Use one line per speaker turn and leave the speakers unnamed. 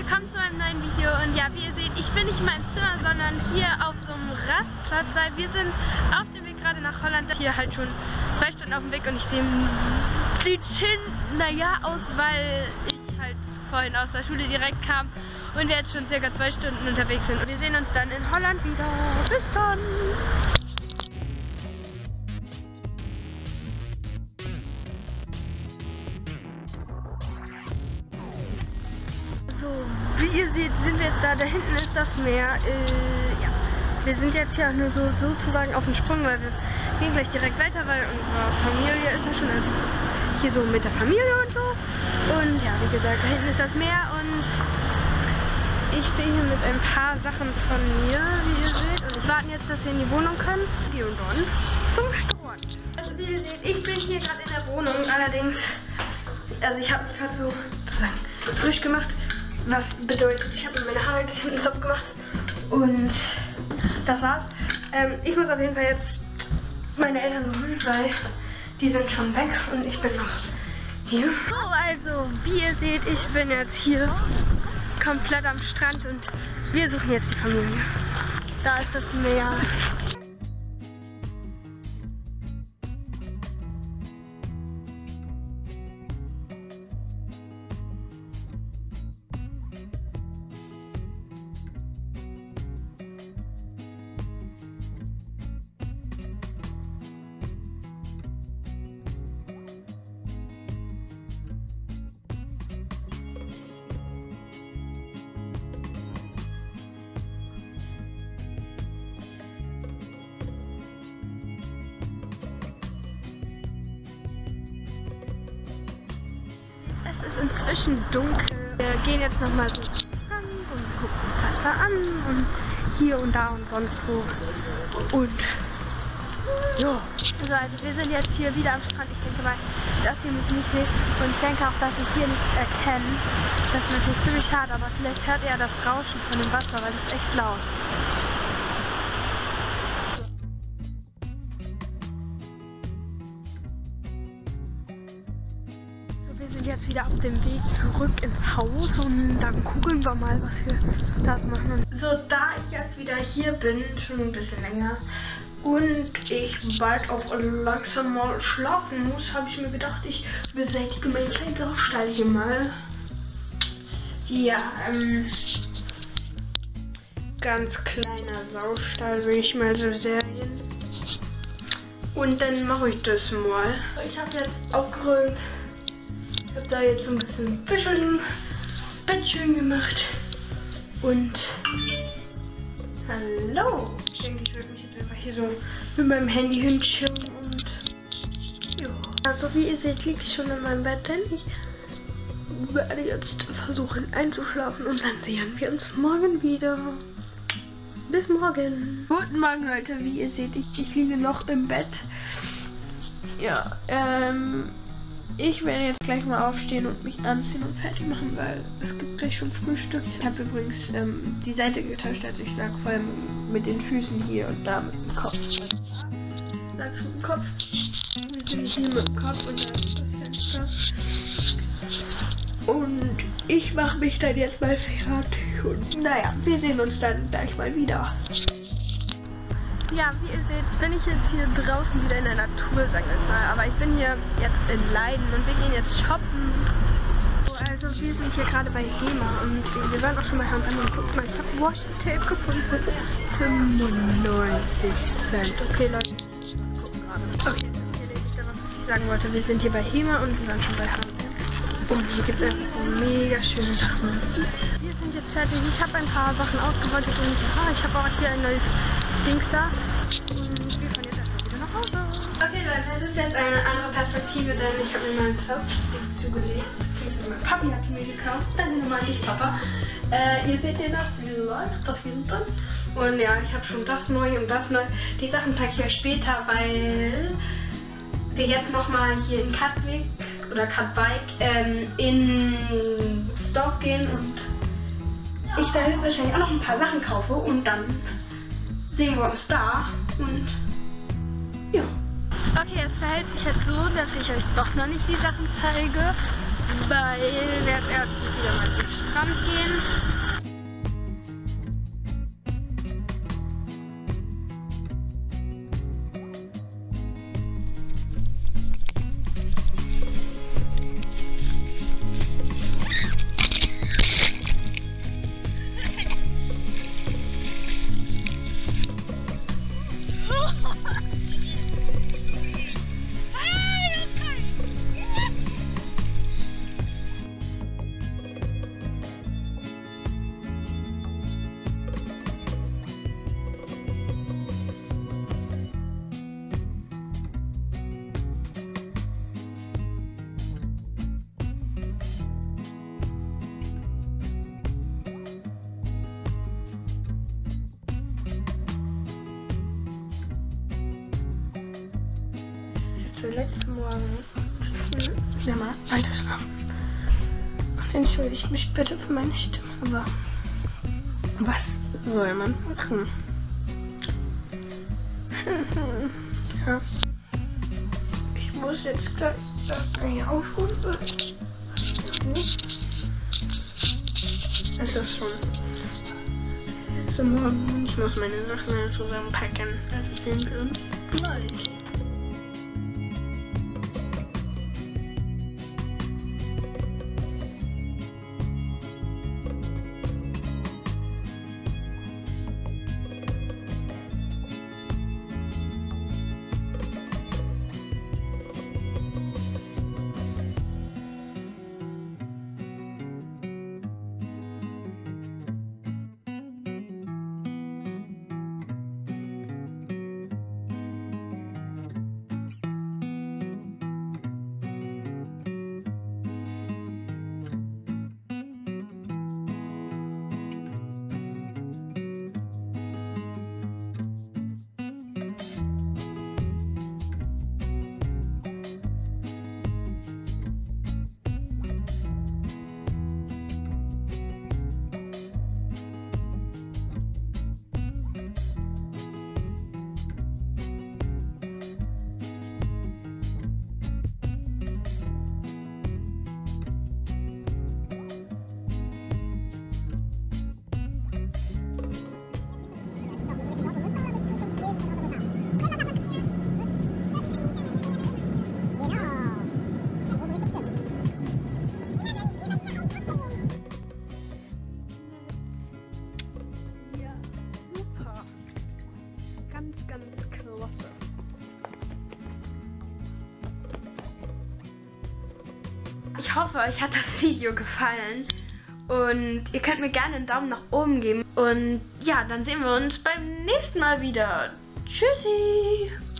willkommen zu einem neuen Video. Und ja, wie ihr seht, ich bin nicht in meinem Zimmer, sondern hier auf so einem Rastplatz, weil wir sind auf dem Weg gerade nach Holland. Hier halt schon 2 Stunden auf dem Weg und ich sieht naja aus, weil ich halt vorhin aus der Schule direkt kam und wir jetzt schon circa 2 Stunden unterwegs sind. Und wir sehen uns dann in Holland wieder. Bis dann! So, wie ihr seht, sind wir jetzt da. Da hinten ist das Meer. Ja. Wir sind jetzt hier nur sozusagen auf dem Sprung, weil wir gehen gleich direkt weiter, weil unsere Familie ist ja schon, also das ist hier so mit der Familie und so. Und ja, wie gesagt, da hinten ist das Meer und ich stehe hier mit ein paar Sachen von mir, wie ihr seht. Und wir warten jetzt, dass wir in die Wohnung können. Und dann zum Strand. Also wie ihr seht, ich bin hier gerade in der Wohnung. Allerdings, also ich habe mich gerade so sozusagen frisch gemacht. Was bedeutet, ich habe mir meine Haare hinten Zopf gemacht. Und das war's. Ich muss auf jeden Fall jetzt meine Eltern suchen, weil die sind schon weg und ich bin noch hier. So, also wie ihr seht, ich bin jetzt hier komplett am Strand und wir suchen jetzt die Familie. Da ist das Meer. Es ist inzwischen dunkel. Wir gehen jetzt nochmal so ran und gucken uns das da an und hier und da und sonst wo. Und ja. Also wir sind jetzt hier wieder am Strand. Ich denke mal, dass ihr mich nicht seht und ich denke auch, dass ihr hier nichts erkennt. Das ist natürlich ziemlich schade, aber vielleicht hört ihr das Rauschen von dem Wasser, weil das ist echt laut. Wir sind jetzt wieder auf dem Weg zurück ins Haus und dann gucken wir mal, was wir da machen. So, da ich jetzt wieder hier bin, schon ein bisschen länger und ich bald auch langsam mal schlafen muss, habe ich mir gedacht, ich beseitige meinen kleinen Saustall hier mal. Ja, ganz kleiner Saustall, würde ich mal so sagen. Und dann mache ich das mal. Ich habe jetzt aufgeräumt. Ich habe da jetzt so ein bisschen Fischling, Bettchen gemacht und hallo. Ich denke, ich würde mich jetzt einfach hier so mit meinem Handy hinchillen und ja. Also wie ihr seht, liege ich schon in meinem Bett, denn ich werde jetzt versuchen einzuschlafen und dann sehen wir uns morgen wieder. Bis morgen. Guten Morgen Leute, wie ihr seht, ich liege noch im Bett. Ja, ich werde jetzt gleich mal aufstehen und mich anziehen und fertig machen, weil es gibt gleich schon Frühstück. Ich habe übrigens die Seite getauscht, also ich lag vorher mit den Füßen hier und da mit dem Kopf. Lag schon mit dem Kopf. Jetzt bin ich hier mit dem Kopf und da ist das Fenster. Und ich mache mich dann jetzt mal fertig und naja, wir sehen uns dann gleich mal wieder. Ja, wie ihr seht, bin ich jetzt hier draußen wieder in der Natur, sagen wir jetzt mal. Aber ich bin hier jetzt in Leiden und wir gehen jetzt shoppen. Also wir sind hier gerade bei HEMA und wir waren auch schon mal H&M und guckt mal, ich habe Washi-Tape gefunden für 95 Cent. Okay Leute, was gucken gerade. Okay, hier lese ich dann was ich sagen wollte. Wir sind hier bei HEMA und wir waren schon bei H&M. Und hier gibt es einfach so mega schöne Sachen. Wir sind jetzt fertig. Ich habe ein paar Sachen ausgewollt und ich habe auch hier ein neues Dings da. Und wir fahren jetzt erstmal wieder nach Hause. Okay Leute, es ist jetzt eine andere Perspektive, denn ich habe mir meinen Selfie-Stick zugelegt. Beziehungsweise mein Papi hat mir gekauft. Danke nochmal nicht, Papa. Ihr seht hier noch, wie läuft auf jeden Fall. Und ja, ich habe schon das neu und das neu. Die Sachen zeige ich euch später, weil wir jetzt nochmal hier in Katwijk oder Katwijk in Dorf gehen und ich da höchstwahrscheinlich auch noch ein paar Sachen kaufe und dann sehen wir uns da und ja. Okay, es verhält sich jetzt so, dass ich euch doch noch nicht die Sachen zeige, weil wir jetzt erst wieder mal zum Strand gehen. heute letzten Morgen ja mal eingeschlafen. Und entschuldigt mich bitte für meine Stimme, aber was soll man machen? Ja. Ich muss jetzt gleich hier aufrufen. Es ist schon zum Morgen und ich muss meine Sachen zusammenpacken. Also sehen wir uns gleich.
Ganz klasse.
Ich hoffe, euch hat das Video gefallen und ihr könnt mir gerne einen Daumen nach oben geben. Und ja, dann sehen wir uns beim nächsten Mal wieder. Tschüssi!